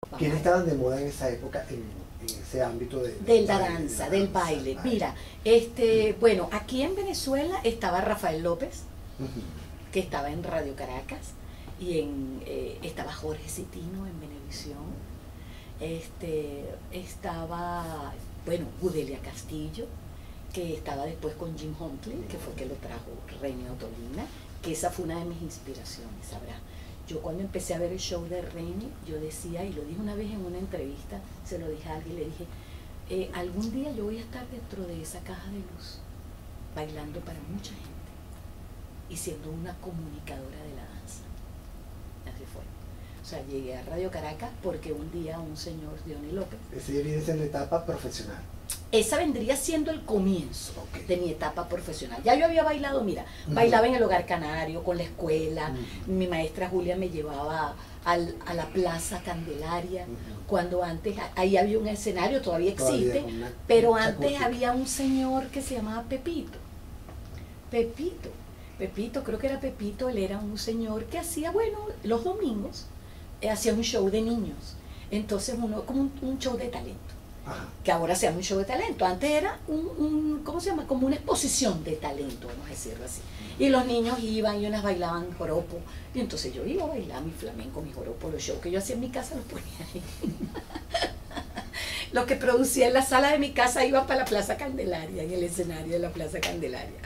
¿Quiénes estaban de moda en esa época, en ese ámbito de la danza, del baile? Mira, bueno, aquí en Venezuela estaba Rafael López, que estaba en Radio Caracas, y estaba Jorge Citino en Venevisión, estaba, bueno, Gudelia Castillo, que estaba después con Jim Huntley, que fue que lo trajo Reini Ottolina, que esa fue una de mis inspiraciones, ¿sabrás? Yo cuando empecé a ver el show de Reini, yo decía, y lo dije una vez en una entrevista, se lo dije a alguien, le dije, algún día yo voy a estar dentro de esa caja de luz, bailando para mucha gente, y siendo una comunicadora de la danza. Así fue. O sea, llegué a Radio Caracas porque un día un señor, Diony López... Ese viene siendo la etapa profesional. Esa vendría siendo el comienzo de mi etapa profesional. Ya yo había bailado, mira, bailaba en el Hogar Canario, con la escuela, mi maestra Julia me llevaba a la Plaza Candelaria, cuando antes, ahí había un escenario, todavía existe, pero antes había un señor que se llamaba Pepito. Pepito, creo que era Pepito, él era un señor que hacía, bueno, los domingos, hacía un show de niños, entonces como un show de talento. Ajá. Que ahora se llama un show de talento, antes era ¿cómo se llama? Como una exposición de talento, vamos a decirlo así. Y los niños iban y unas bailaban joropo, y entonces yo iba a bailar mi flamenco, mi joropo, los shows que yo hacía en mi casa los ponía ahí. Lo que producía en la sala de mi casa iba para la Plaza Candelaria, en el escenario de la Plaza Candelaria.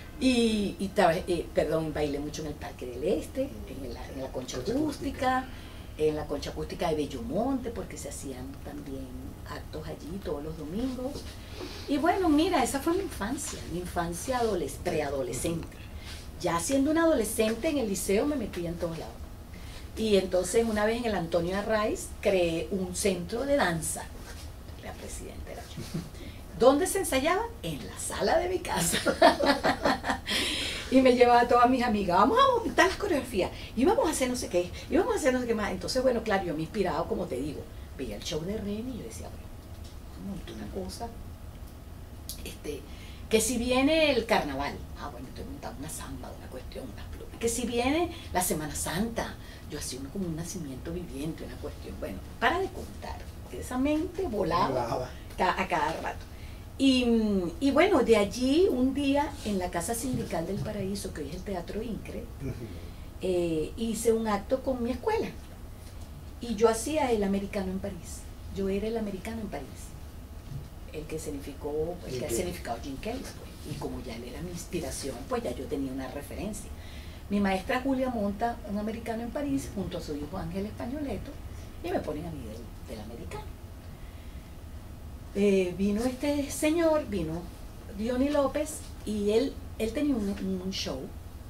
Perdón, bailé mucho en el Parque del Este, en la Concha Acústica, en la Concha Acústica de Bellomonte, porque se hacían también actos allí todos los domingos. Y bueno, mira, esa fue mi infancia preadolescente. Ya siendo una adolescente en el liceo me metía en todos lados. Y entonces una vez en el Antonio Arraiz creé un centro de danza. La presidenta era yo. ¿Dónde se ensayaba? En la sala de mi casa. Y me llevaba a todas mis amigas, vamos a montar las coreografías, y vamos a hacer no sé qué, y vamos a hacer no sé qué más. Entonces, bueno, claro, yo me inspiraba, como te digo, veía el show de Reini y yo decía, bueno, monto una cosa, que si viene el carnaval, bueno, estoy montando una samba, una cuestión, una pluma, que si viene la Semana Santa, yo hacía como un nacimiento viviente, una cuestión, bueno, para de contar, esa mente volaba a cada rato. Y bueno, de allí un día en la Casa Sindical del Paraíso, que hoy es el Teatro Incre, hice un acto con mi escuela. Y yo hacía el americano en París. Yo era el americano en París. El que ha significado Jim Kelly. Pues. Y como ya él era mi inspiración, pues ya yo tenía una referencia. Mi maestra Julia monta un americano en París junto a su hijo Ángel Españoleto y me ponen a mí del americano. Vino este señor, vino Diony López, y él tenía un show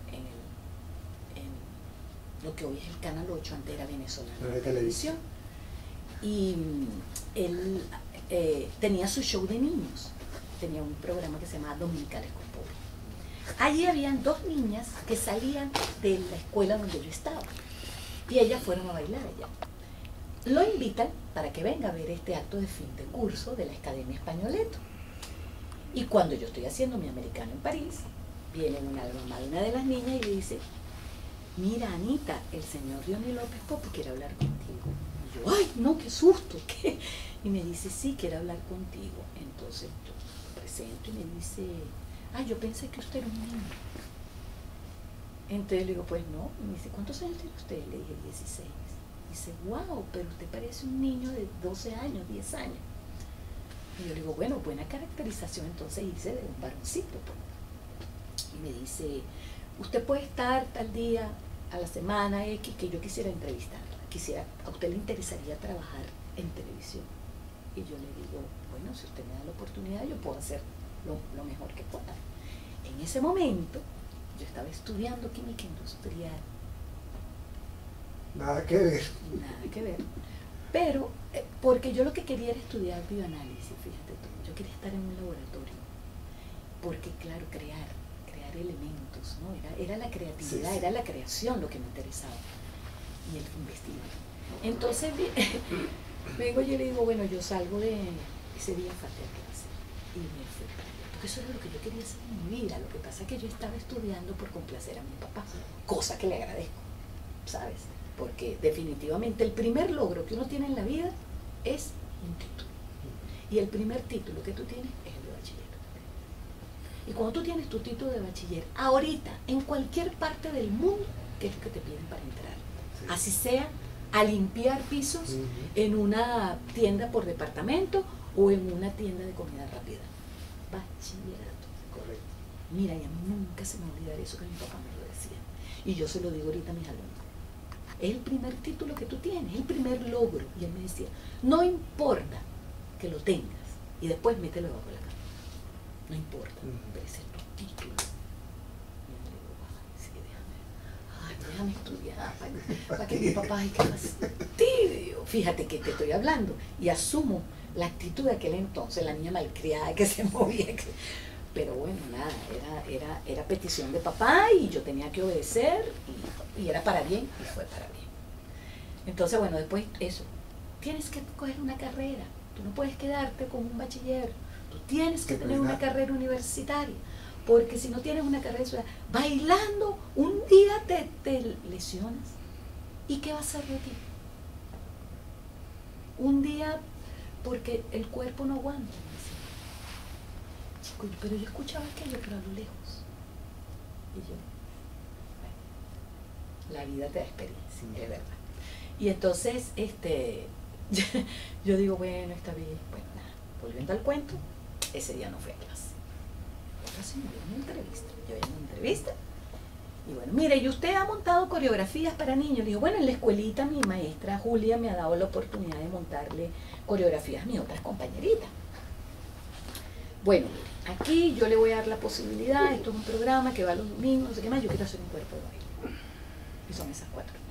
en lo que hoy es el Canal 8, antes era Venezolana de Televisión, y él tenía su show de niños, tenía un programa que se llamaba Dominicales con Pobre. Allí habían dos niñas que salían de la escuela donde yo estaba, y ellas fueron a bailar allá. Lo invitan para que venga a ver este acto de fin de curso de la Academia Españoleto. Y cuando yo estoy haciendo mi americano en París, viene una mamá de una de las niñas y le dice, mira, Anita, el señor Diony López Popo quiere hablar contigo. Y yo, ay, no, qué susto, ¿qué? Y me dice, sí, quiere hablar contigo. Entonces yo me presento y me dice, ay, yo pensé que usted era un niño. Entonces le digo, pues no. Y me dice, ¿cuántos años tiene usted? Le dije, 16. Dice, wow, pero usted parece un niño de 12 años, 10 años. Y yo le digo, bueno, buena caracterización, entonces hice de un varoncito. Y me dice, usted puede estar tal día a la semana X que yo quisiera entrevistarla. ¿A usted le interesaría trabajar en televisión? Y yo le digo, bueno, si usted me da la oportunidad, yo puedo hacer lo mejor que pueda. En ese momento, yo estaba estudiando química industrial. Nada que ver. Nada que ver. Pero, porque yo lo que quería era estudiar bioanálisis, fíjate tú. Yo quería estar en un laboratorio. Porque, claro, crear elementos, ¿no? Era la creatividad, era la creación lo que me interesaba. Y el investigar. Entonces, vengo yo y le digo, bueno, yo salgo de ese día, falté a clase. Y me fui. Porque eso era lo que yo quería hacer en mi vida. Lo que pasa es que yo estaba estudiando por complacer a mi papá. Cosa que le agradezco, ¿sabes? porque definitivamente el primer logro que uno tiene en la vida es un título. Y el primer título que tú tienes es el de bachiller. Y cuando tú tienes tu título de bachiller, ahorita, en cualquier parte del mundo, ¿qué es lo que te piden para entrar? Sí. Así sea a limpiar pisos en una tienda por departamento o en una tienda de comida rápida. Bachillerato. Correcto. Mira, y a mí nunca se me olvidará eso que mi papá me lo decía. Y yo se lo digo ahorita a mis alumnos. Es el primer título que tú tienes, es el primer logro. Y él me decía, no importa que lo tengas y después mételo bajo la cama. No importa, pero ese es tu título. Y yo le digo, ay, sí, déjame estudiar para que mi papá, ay, qué fastidio. Fíjate que te estoy hablando y asumo la actitud de aquel entonces, la niña malcriada que se movía. Pero bueno, nada, era petición de papá y yo tenía que obedecer y era para bien y fue para bien. Entonces, bueno, después eso, tienes que coger una carrera, tú no puedes quedarte con un bachiller, tú tienes que tener una carrera universitaria, porque si no tienes una carrera universitaria, bailando, un día te lesionas. ¿Y qué va a hacer de ti? Un día, porque el cuerpo no aguanta. Chico, pero yo escuchaba aquello, pero a lo lejos. Y yo, bueno, la vida te da experiencia, es verdad. Y entonces, yo digo, bueno, está bien, bueno, nada, volviendo al cuento, ese día no fui a clase. Otra señora en una entrevista, yo en una entrevista, y bueno, mire, ¿y usted ha montado coreografías para niños? Le digo, bueno, en la escuelita mi maestra Julia me ha dado la oportunidad de montarle coreografías a mis otras compañeritas. Bueno, mire, aquí yo le voy a dar la posibilidad, esto es un programa que va los domingos, no sé qué más, yo quiero hacer un cuerpo de baile. Y son esas 4 niñas.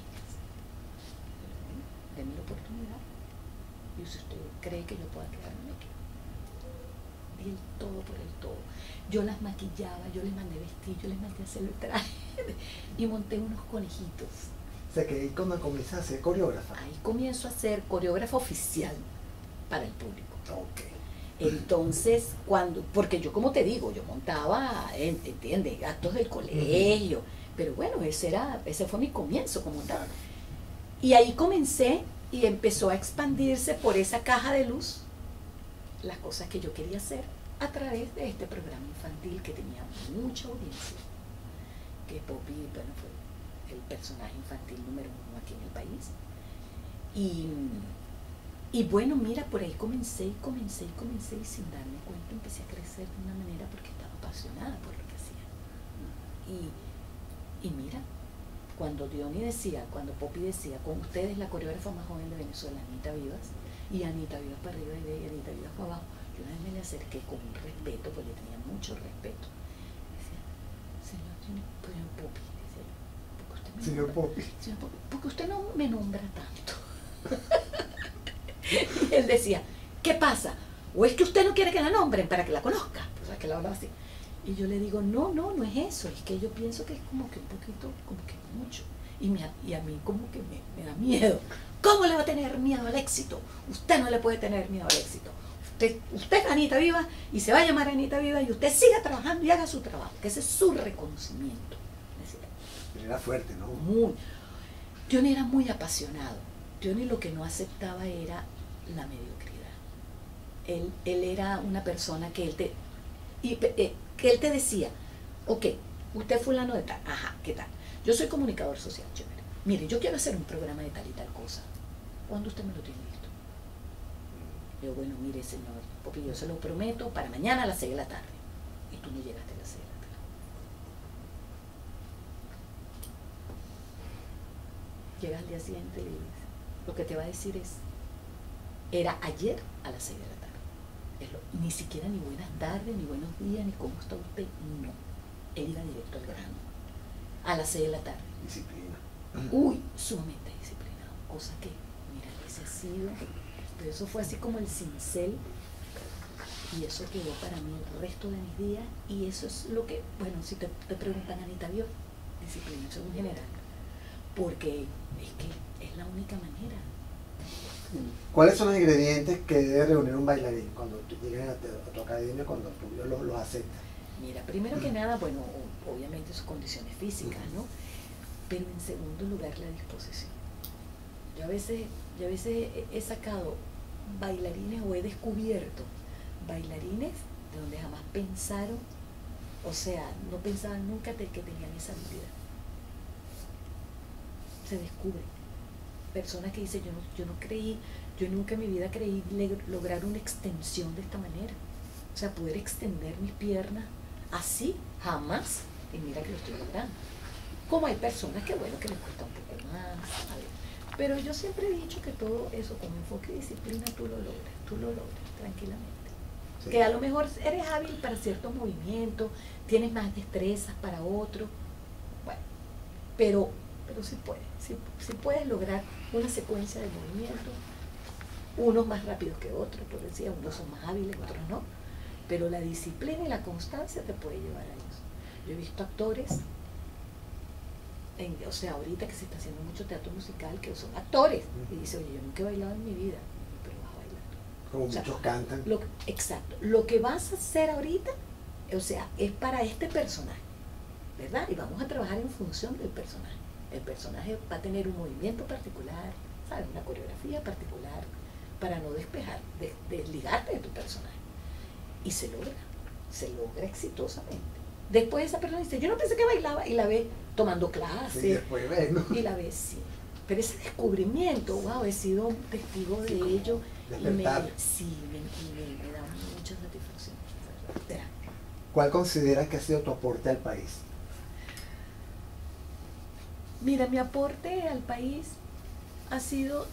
Denme la oportunidad. Y si usted cree que yo pueda quedarme aquí, di el todo por el todo. Yo las maquillaba, yo les mandé vestir, yo les mandé hacer el traje y monté unos conejitos. O sea que ahí cuando comienzas a ser coreógrafa. Ahí comienzo a ser coreógrafa oficial para el público. Okay. Entonces, porque yo como te digo, yo montaba, ¿entiendes? Actos del colegio, pero bueno, ese fue mi comienzo como tal. Y ahí comencé y empezó a expandirse por esa caja de luz las cosas que yo quería hacer a través de este programa infantil que tenía mucha audiencia, que Poppy, bueno, fue el personaje infantil número 1 aquí en el país. Y bueno, mira, por ahí comencé y sin darme cuenta empecé a crecer de una manera porque estaba apasionada por lo que hacía. Y mira, cuando Poppy decía, con ustedes la coreógrafa más joven de Venezuela, Anita Vivas, y Anita Vivas para arriba y Anita Vivas para abajo, yo una vez me le acerqué con un respeto, porque le tenía mucho respeto. Decía, señor Poppy, decía yo, porque usted no me nombra tanto. Y él decía, ¿qué pasa? ¿O es que usted no quiere que la nombren para que la conozca? O sea, que la hablaba así. Y yo le digo, no es eso, es que yo pienso que es como que un poquito, como que mucho. Y a mí como que me da miedo. ¿Cómo le va a tener miedo al éxito? Usted no le puede tener miedo al éxito. Usted es Anita Vivas y se va a llamar Anita Vivas y usted siga trabajando y haga su trabajo, que ese es su reconocimiento. Era fuerte, ¿no? Johnny era muy apasionado. Johnny lo que no aceptaba era la mediocridad. Él era una persona que él te decía, ok, usted es fulano de tal, ajá, ¿qué tal? Yo soy comunicador social, chévere. Mire, yo quiero hacer un programa de tal y tal cosa. ¿Cuándo usted me lo tiene listo? Yo, bueno, mire, señor Poppy, yo se lo prometo para mañana a las 6 de la tarde. Y tú no llegaste a las 6 de la tarde. Llegas al día siguiente y le dices, lo que te va a decir es, era ayer a las 6 de la tarde. Ni siquiera ni buenas tardes, ni buenos días, ni cómo está usted, no. Él iba directo al grano. A las 6 de la tarde. Disciplina. Uy, sumamente disciplinado. Cosa que, mira, ese ha sido, pero eso fue así como el cincel, y eso quedó para mí el resto de mis días, y eso es lo que, bueno, si te preguntan, Anita, ¿vio? Disciplina, eso es un general. Porque es que es la única manera. ¿Cuáles son los ingredientes que debe reunir un bailarín cuando tú llegues a tu academia, cuando tú los aceptas? Mira, primero que nada, bueno, obviamente sus condiciones físicas, ¿no? Pero en segundo lugar, la disposición. Yo a veces he sacado bailarines o he descubierto bailarines de donde jamás pensaron, o sea, no pensaban nunca que tenían esa habilidad. Se descubre. Personas que dicen, yo nunca en mi vida creí lograr una extensión de esta manera. O sea, poder extender mis piernas así, jamás. Y mira que lo estoy logrando. Como hay personas que, bueno, que les cuesta un poco más, ¿sabes? Pero yo siempre he dicho que todo eso con enfoque y disciplina tú lo logras tranquilamente. Sí. Que a lo mejor eres hábil para ciertos movimientos, tienes más destrezas para otros, bueno, pero sí puedes lograr una secuencia de movimientos, unos más rápidos que otros, por decir, unos son más hábiles, otros no, pero la disciplina y la constancia te puede llevar a eso. Yo he visto actores, o sea, ahorita que se está haciendo mucho teatro musical, que son actores, y dice, oye, yo nunca he bailado en mi vida, pero vas a bailar. Como muchos cantan. Exacto. Lo que vas a hacer ahorita, o sea, es para este personaje, ¿verdad? Y vamos a trabajar en función del personaje. El personaje va a tener un movimiento particular, ¿sabes? Una coreografía particular, para no desligarte de tu personaje. Y se logra exitosamente. Después esa persona dice, yo no pensé que bailaba, y la ve tomando clases. Sí, después ve, ¿no? Y la ve, sí. Pero ese descubrimiento, wow, he sido un testigo de ello. Y me da mucha satisfacción. ¿Cuál consideras que ha sido tu aporte al país? Mira, mi aporte al país ha sido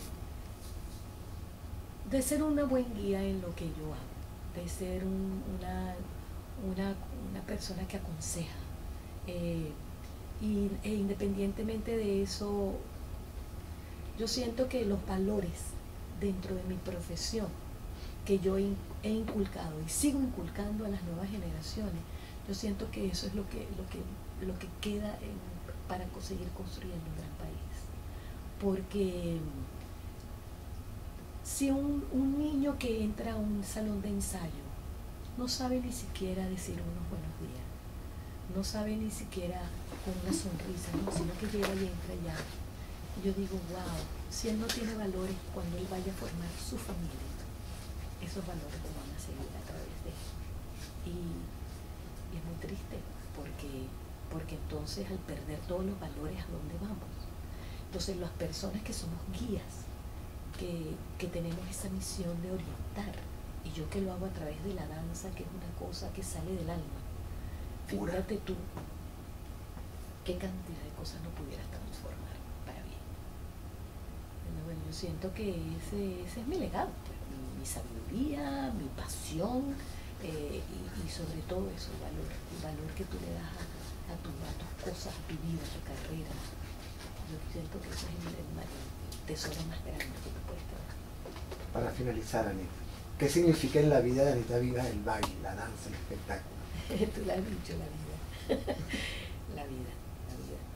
de ser una buena guía en lo que yo hago, de ser una persona que aconseja. E independientemente de eso, yo siento que los valores dentro de mi profesión que yo he inculcado y sigo inculcando a las nuevas generaciones, yo siento que eso es lo que queda para seguir construyendo un gran país. Porque si un niño que entra a un salón de ensayo no sabe ni siquiera decir unos buenos días, no sabe ni siquiera con una sonrisa, ¿no? Sino que llega y entra ya. Y yo digo, wow, si él no tiene valores, cuando él vaya a formar su familia, esos valores lo van a seguir a través de él. Y es muy triste, porque entonces al perder todos los valores, ¿a dónde vamos? Entonces las personas que somos guías, que tenemos esa misión de orientar, y yo que lo hago a través de la danza, que es una cosa que sale del alma, figúrate tú qué cantidad de cosas no pudieras transformar para bien. Bueno, yo siento que ese es mi legado, pues, mi sabiduría, mi pasión, y sobre todo eso, el valor que tú le das a tus cosas, a tu vida, a tu carrera. Yo siento que eso es el tesoro más grande que tú puedes tener. Para finalizar, Anita, ¿qué significa en la vida de Anita Vivas el baile, la danza, el espectáculo? Tú lo has dicho, la vida. La vida.